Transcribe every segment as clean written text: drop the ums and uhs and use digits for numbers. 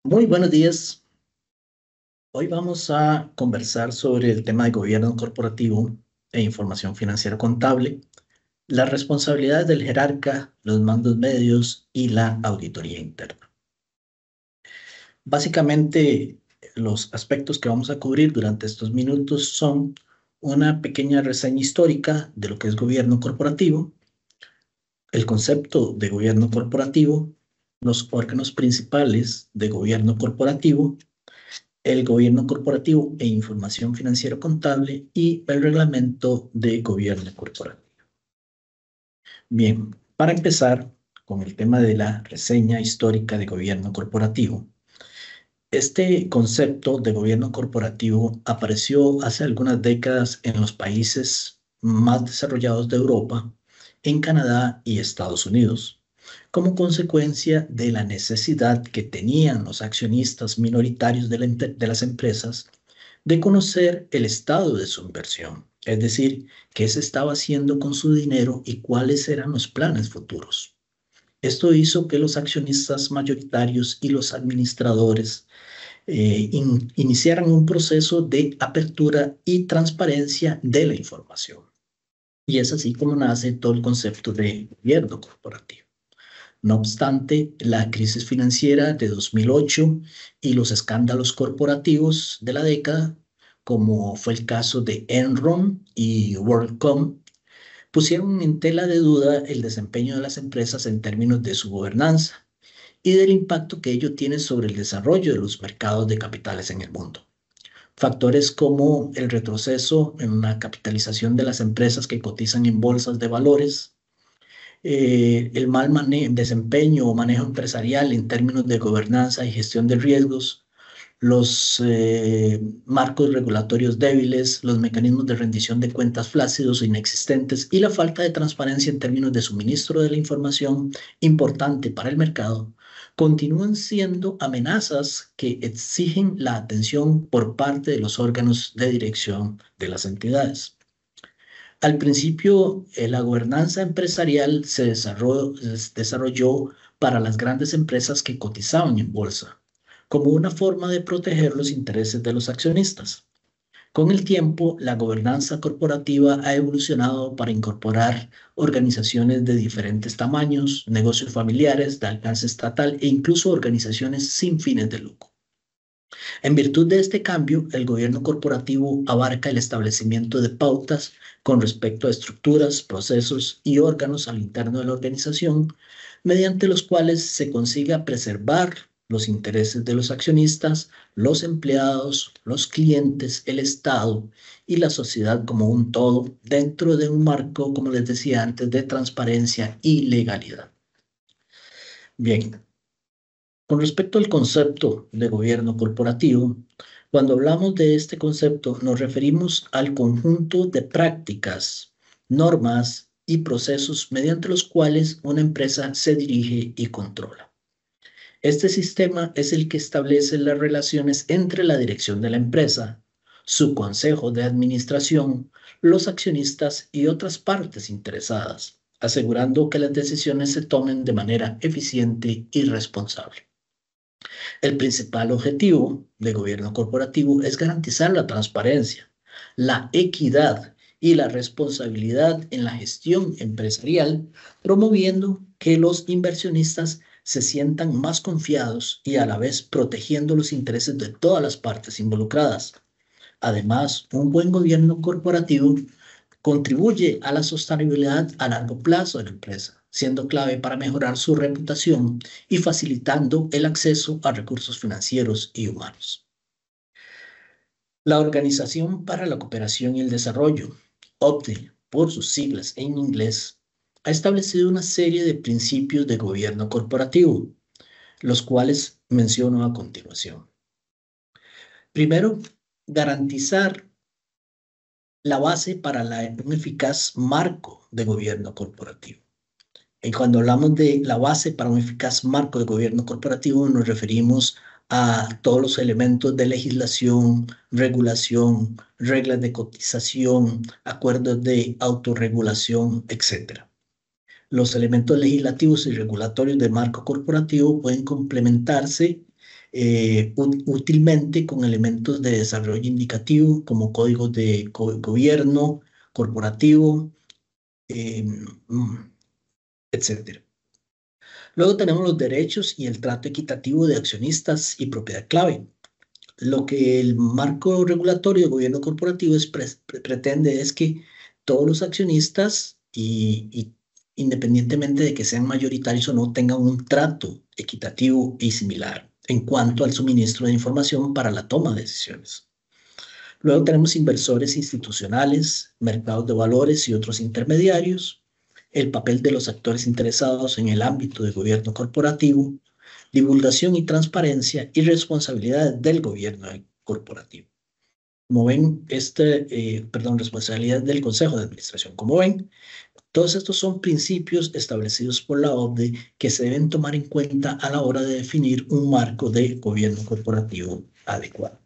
Muy buenos días. Hoy vamos a conversar sobre el tema de gobierno corporativo e información financiera contable, las responsabilidades del jerarca, los mandos medios y la auditoría interna. Básicamente, los aspectos que vamos a cubrir durante estos minutos son una pequeña reseña histórica de lo que es gobierno corporativo, el concepto de gobierno corporativo, los órganos principales de gobierno corporativo, el gobierno corporativo e información financiera contable y el reglamento de gobierno corporativo. Bien, para empezar con el tema de la reseña histórica de gobierno corporativo, este concepto de gobierno corporativo apareció hace algunas décadas en los países más desarrollados de Europa, en Canadá y Estados Unidos, como consecuencia de la necesidad que tenían los accionistas minoritarios de las empresas de conocer el estado de su inversión, es decir, qué se estaba haciendo con su dinero y cuáles eran los planes futuros. Esto hizo que los accionistas mayoritarios y los administradores iniciaran un proceso de apertura y transparencia de la información. Y es así como nace todo el concepto de gobierno corporativo. No obstante, la crisis financiera de 2008 y los escándalos corporativos de la década, como fue el caso de Enron y WorldCom, pusieron en tela de duda el desempeño de las empresas en términos de su gobernanza y del impacto que ello tiene sobre el desarrollo de los mercados de capitales en el mundo. Factores como el retroceso en la capitalización de las empresas que cotizan en bolsas de valores, el mal desempeño o manejo empresarial en términos de gobernanza y gestión de riesgos, los marcos regulatorios débiles, los mecanismos de rendición de cuentas flácidos o inexistentes y la falta de transparencia en términos de suministro de la información importante para el mercado, continúan siendo amenazas que exigen la atención por parte de los órganos de dirección de las entidades. Al principio, la gobernanza empresarial se desarrolló para las grandes empresas que cotizaban en bolsa, como una forma de proteger los intereses de los accionistas. Con el tiempo, la gobernanza corporativa ha evolucionado para incorporar organizaciones de diferentes tamaños, negocios familiares de alcance estatal e incluso organizaciones sin fines de lucro. En virtud de este cambio, el gobierno corporativo abarca el establecimiento de pautas con respecto a estructuras, procesos y órganos al interno de la organización, mediante los cuales se consiga preservar los intereses de los accionistas, los empleados, los clientes, el Estado y la sociedad como un todo dentro de un marco, como les decía antes, de transparencia y legalidad. Bien, con respecto al concepto de gobierno corporativo, cuando hablamos de este concepto nos referimos al conjunto de prácticas, normas y procesos mediante los cuales una empresa se dirige y controla. Este sistema es el que establece las relaciones entre la dirección de la empresa, su consejo de administración, los accionistas y otras partes interesadas, asegurando que las decisiones se tomen de manera eficiente y responsable. El principal objetivo del gobierno corporativo es garantizar la transparencia, la equidad y la responsabilidad en la gestión empresarial, promoviendo que los inversionistas se sientan más confiados y a la vez protegiendo los intereses de todas las partes involucradas. Además, un buen gobierno corporativo contribuye a la sostenibilidad a largo plazo de la empresa, siendo clave para mejorar su reputación y facilitando el acceso a recursos financieros y humanos. La Organización para la Cooperación y el Desarrollo, OCDE, por sus siglas en inglés, ha establecido una serie de principios de gobierno corporativo, los cuales menciono a continuación. Primero, garantizar la base para un eficaz marco de gobierno corporativo. Y cuando hablamos de la base para un eficaz marco de gobierno corporativo, nos referimos a todos los elementos de legislación, regulación, reglas de cotización, acuerdos de autorregulación, etc. Los elementos legislativos y regulatorios de marco corporativo pueden complementarse útilmente con elementos de desarrollo indicativo como códigos de gobierno corporativo, etc. Luego tenemos los derechos y el trato equitativo de accionistas y propiedad clave. Lo que el marco regulatorio de gobierno corporativo pretende es que todos los accionistas, y independientemente de que sean mayoritarios o no, tengan un trato equitativo y similar en cuanto al suministro de información para la toma de decisiones. Luego tenemos inversores institucionales, mercados de valores y otros intermediarios, el papel de los actores interesados en el ámbito de gobierno corporativo, divulgación y transparencia y responsabilidades del gobierno corporativo. Como ven, responsabilidades del Consejo de Administración. Como ven, todos estos son principios establecidos por la OCDE que se deben tomar en cuenta a la hora de definir un marco de gobierno corporativo adecuado.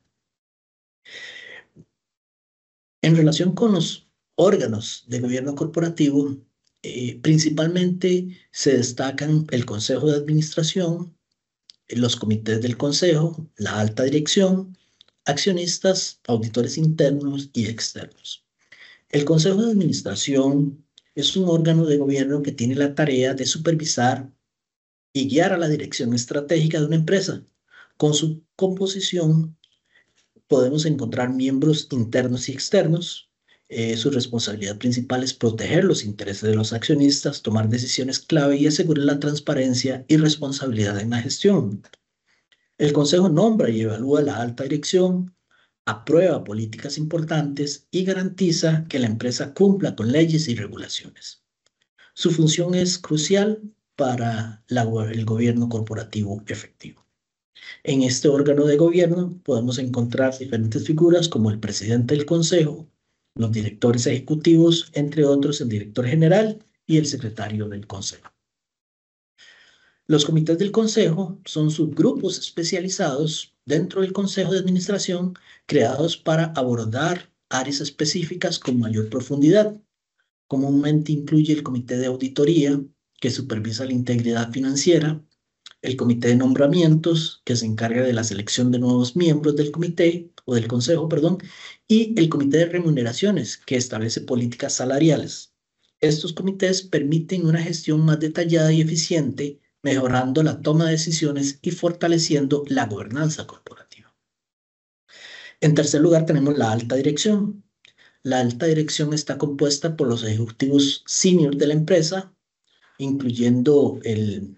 En relación con los órganos de gobierno corporativo, principalmente se destacan el Consejo de Administración, los comités del Consejo, la alta dirección, accionistas, auditores internos y externos. El Consejo de Administración es un órgano de gobierno que tiene la tarea de supervisar y guiar a la dirección estratégica de una empresa. Con su composición podemos encontrar miembros internos y externos. Su responsabilidad principal es proteger los intereses de los accionistas, tomar decisiones clave y asegurar la transparencia y responsabilidad en la gestión. El Consejo nombra y evalúa la alta dirección, aprueba políticas importantes y garantiza que la empresa cumpla con leyes y regulaciones. Su función es crucial para el gobierno corporativo efectivo. En este órgano de gobierno podemos encontrar diferentes figuras como el presidente del Consejo, los directores ejecutivos, entre otros el director general y el secretario del Consejo. Los comités del Consejo son subgrupos especializados dentro del Consejo de Administración creados para abordar áreas específicas con mayor profundidad. Comúnmente incluye el Comité de Auditoría, que supervisa la integridad financiera, el Comité de Nombramientos, que se encarga de la selección de nuevos miembros del comité, o del Consejo, perdón, y el Comité de Remuneraciones, que establece políticas salariales. Estos comités permiten una gestión más detallada y eficiente, mejorando la toma de decisiones y fortaleciendo la gobernanza corporativa. En tercer lugar, tenemos la alta dirección. La alta dirección está compuesta por los ejecutivos senior de la empresa, incluyendo el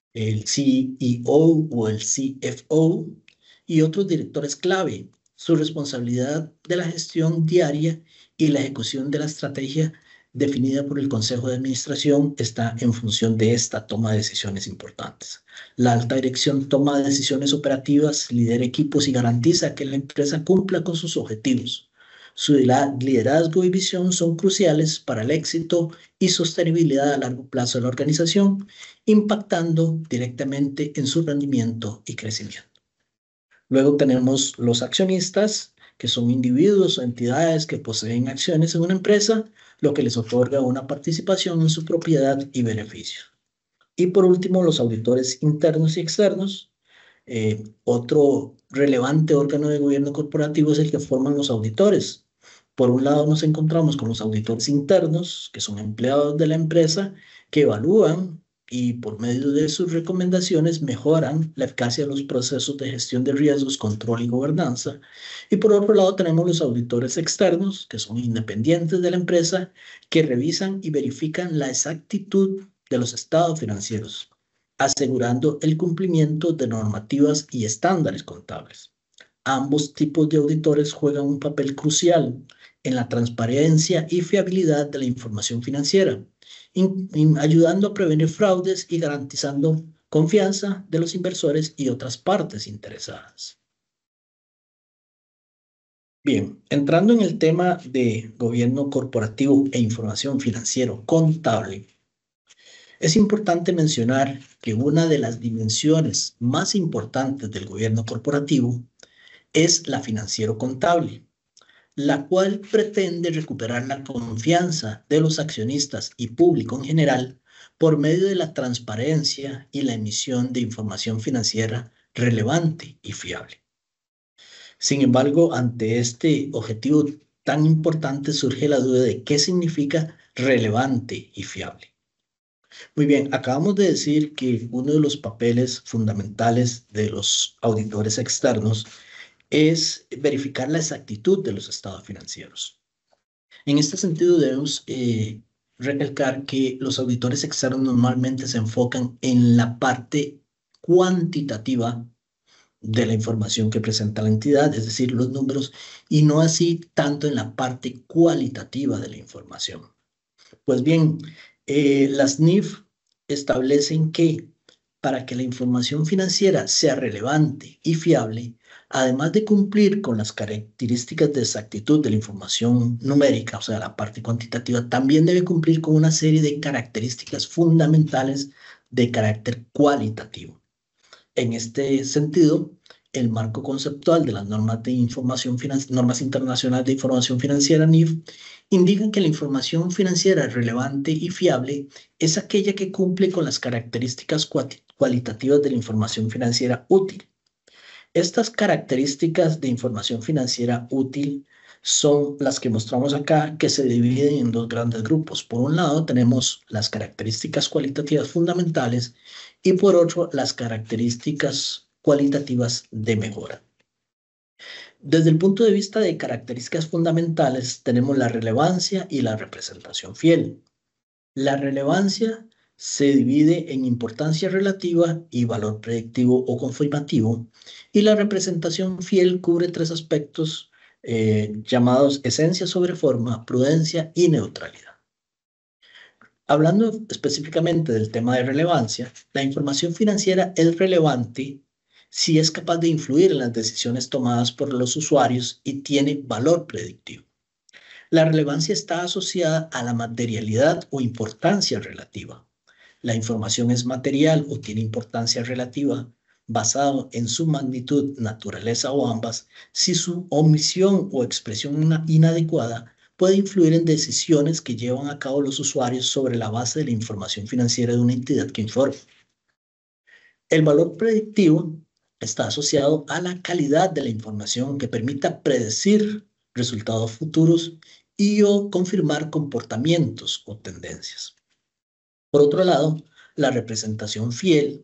CEO o el CFO y otros directores clave. Su responsabilidad de la gestión diaria y la ejecución de la estrategia definida por el Consejo de Administración está en función de esta toma de decisiones importantes. La alta dirección toma decisiones operativas, lidera equipos y garantiza que la empresa cumpla con sus objetivos. Su liderazgo y visión son cruciales para el éxito y sostenibilidad a largo plazo de la organización, impactando directamente en su rendimiento y crecimiento. Luego tenemos los accionistas, que son individuos o entidades que poseen acciones en una empresa, lo que les otorga una participación en su propiedad y beneficio. Y por último, los auditores internos y externos. Otro relevante órgano de gobierno corporativo es el que forman los auditores. Por un lado nos encontramos con los auditores internos, que son empleados de la empresa, que evalúan y por medio de sus recomendaciones mejoran la eficacia de los procesos de gestión de riesgos, control y gobernanza. Y por otro lado tenemos los auditores externos, que son independientes de la empresa, que revisan y verifican la exactitud de los estados financieros, asegurando el cumplimiento de normativas y estándares contables. Ambos tipos de auditores juegan un papel crucial en la transparencia y fiabilidad de la información financiera, ayudando a prevenir fraudes y garantizando confianza de los inversores y otras partes interesadas. Bien, entrando en el tema de gobierno corporativo e información financiero contable, es importante mencionar que una de las dimensiones más importantes del gobierno corporativo es la financiero contable, la cual pretende recuperar la confianza de los accionistas y público en general por medio de la transparencia y la emisión de información financiera relevante y fiable. Sin embargo, ante este objetivo tan importante surge la duda de qué significa relevante y fiable. Muy bien, acabamos de decir que uno de los papeles fundamentales de los auditores externos es verificar la exactitud de los estados financieros. En este sentido, debemos recalcar que los auditores externos normalmente se enfocan en la parte cuantitativa de la información que presenta la entidad, es decir, los números, y no así tanto en la parte cualitativa de la información. Pues bien, las NIF establecen que para que la información financiera sea relevante y fiable, además de cumplir con las características de exactitud de la información numérica, o sea, la parte cuantitativa, también debe cumplir con una serie de características fundamentales de carácter cualitativo. En este sentido, el marco conceptual de las normas de información normas internacionales de información financiera NIF indican que la información financiera relevante y fiable es aquella que cumple con las características cualitativas de la información financiera útil. Estas características de información financiera útil son las que mostramos acá, que se dividen en dos grandes grupos. Por un lado, tenemos las características cualitativas fundamentales y por otro, las características cualitativas de mejora. Desde el punto de vista de características fundamentales, tenemos la relevancia y la representación fiel. La relevancia se divide en importancia relativa y valor predictivo o confirmativo, y la representación fiel cubre tres aspectos llamados esencia sobre forma, prudencia y neutralidad. Hablando específicamente del tema de relevancia, la información financiera es relevante si es capaz de influir en las decisiones tomadas por los usuarios y tiene valor predictivo. La relevancia está asociada a la materialidad o importancia relativa. La información es material o tiene importancia relativa basado en su magnitud, naturaleza o ambas, si su omisión o expresión inadecuada puede influir en decisiones que llevan a cabo los usuarios sobre la base de la información financiera de una entidad que informa. El valor predictivo está asociado a la calidad de la información que permita predecir resultados futuros y o confirmar comportamientos o tendencias. Por otro lado, la representación fiel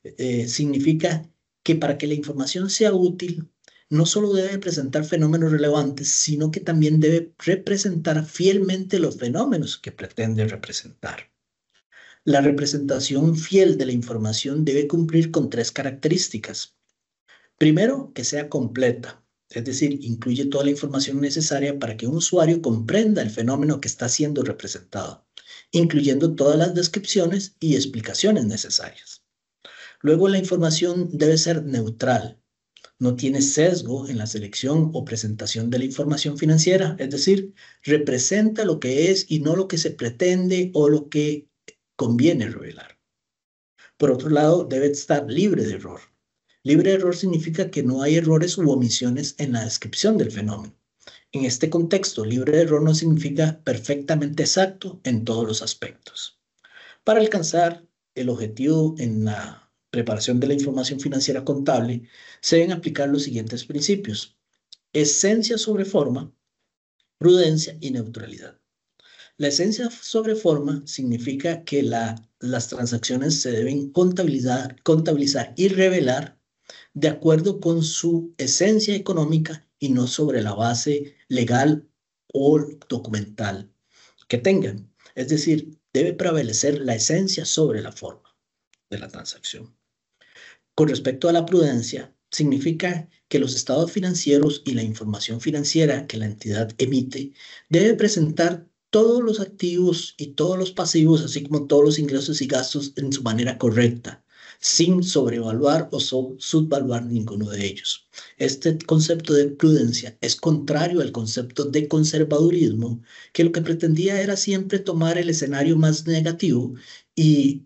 significa que para que la información sea útil, no solo debe presentar fenómenos relevantes, sino que también debe representar fielmente los fenómenos que pretende representar. La representación fiel de la información debe cumplir con tres características. Primero, que sea completa, es decir, incluye toda la información necesaria para que un usuario comprenda el fenómeno que está siendo representado, incluyendo todas las descripciones y explicaciones necesarias. Luego, la información debe ser neutral, no tiene sesgo en la selección o presentación de la información financiera, es decir, representa lo que es y no lo que se pretende o lo que conviene revelar. Por otro lado, debe estar libre de error. Libre de error significa que no hay errores u omisiones en la descripción del fenómeno. En este contexto, libre de error no significa perfectamente exacto en todos los aspectos. Para alcanzar el objetivo en la preparación de la información financiera contable, se deben aplicar los siguientes principios: esencia sobre forma, prudencia y neutralidad. La esencia sobre forma significa que las transacciones se deben contabilizar y revelar de acuerdo con su esencia económica y no sobre la base legal o documental que tengan. Es decir, debe prevalecer la esencia sobre la forma de la transacción. Con respecto a la prudencia, significa que los estados financieros y la información financiera que la entidad emite debe presentar todos los activos y todos los pasivos, así como todos los ingresos y gastos en su manera correcta, sin sobrevaluar o subvaluar ninguno de ellos. Este concepto de prudencia es contrario al concepto de conservadurismo, que lo que pretendía era siempre tomar el escenario más negativo e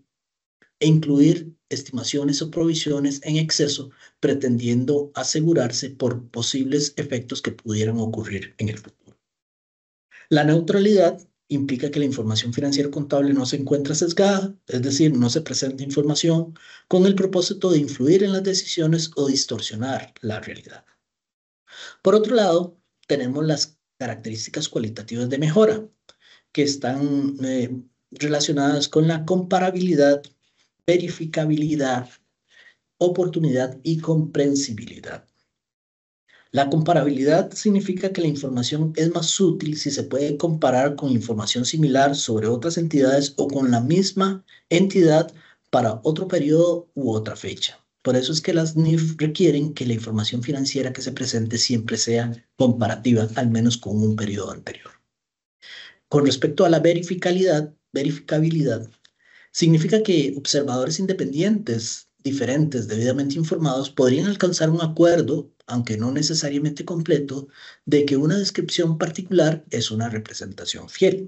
incluir estimaciones o provisiones en exceso, pretendiendo asegurarse por posibles efectos que pudieran ocurrir en el futuro. La neutralidad implica que la información financiera contable no se encuentra sesgada, es decir, no se presenta información con el propósito de influir en las decisiones o distorsionar la realidad. Por otro lado, tenemos las características cualitativas de mejora, que están relacionadas con la comparabilidad, verificabilidad, oportunidad y comprensibilidad. La comparabilidad significa que la información es más útil si se puede comparar con información similar sobre otras entidades o con la misma entidad para otro periodo u otra fecha. Por eso es que las NIF requieren que la información financiera que se presente siempre sea comparativa, al menos con un periodo anterior. Con respecto a la verificabilidad, significa que observadores independientes, diferentes, debidamente informados, podrían alcanzar un acuerdo, aunque no necesariamente completo, de que una descripción particular es una representación fiel.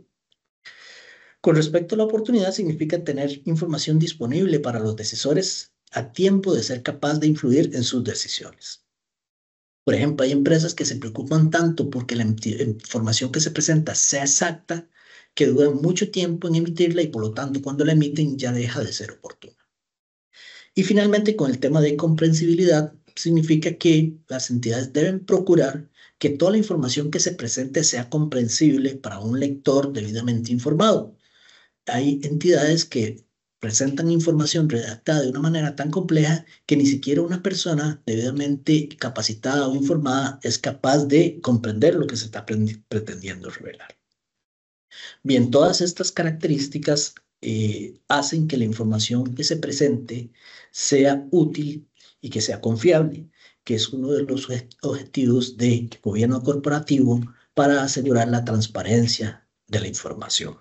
Con respecto a la oportunidad, significa tener información disponible para los decisores a tiempo de ser capaz de influir en sus decisiones. Por ejemplo, hay empresas que se preocupan tanto porque la información que se presenta sea exacta que duran mucho tiempo en emitirla y por lo tanto cuando la emiten ya deja de ser oportuna. Y finalmente, con el tema de comprensibilidad, significa que las entidades deben procurar que toda la información que se presente sea comprensible para un lector debidamente informado. Hay entidades que presentan información redactada de una manera tan compleja que ni siquiera una persona debidamente capacitada o informada es capaz de comprender lo que se está pretendiendo revelar. Bien, todas estas características hacen que la información que se presente sea útil y que sea confiable, que es uno de los objetivos del gobierno corporativo para asegurar la transparencia de la información.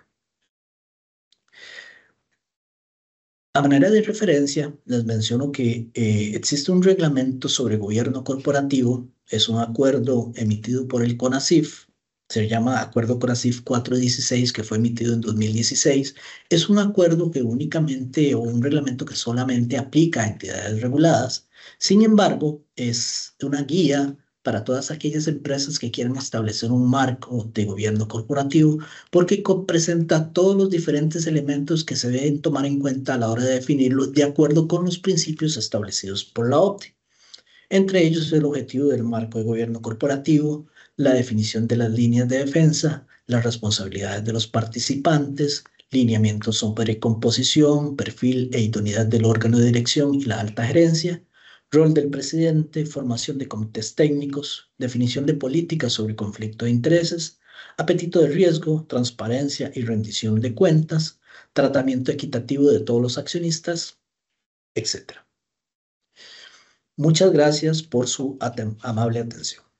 A manera de referencia, les menciono que existe un reglamento sobre gobierno corporativo, es un acuerdo emitido por el CONACYF, se llama Acuerdo CONACYF 416, que fue emitido en 2016. Es un acuerdo que únicamente, o un reglamento que solamente aplica a entidades reguladas. Sin embargo, es una guía para todas aquellas empresas que quieren establecer un marco de gobierno corporativo porque presenta todos los diferentes elementos que se deben tomar en cuenta a la hora de definirlo de acuerdo con los principios establecidos por la OCDE. Entre ellos el objetivo del marco de gobierno corporativo, la definición de las líneas de defensa, las responsabilidades de los participantes, lineamientos sobre composición, perfil e idoneidad del órgano de dirección y la alta gerencia, rol del presidente, formación de comités técnicos, definición de políticas sobre conflicto de intereses, apetito de riesgo, transparencia y rendición de cuentas, tratamiento equitativo de todos los accionistas, etc. Muchas gracias por su amable atención.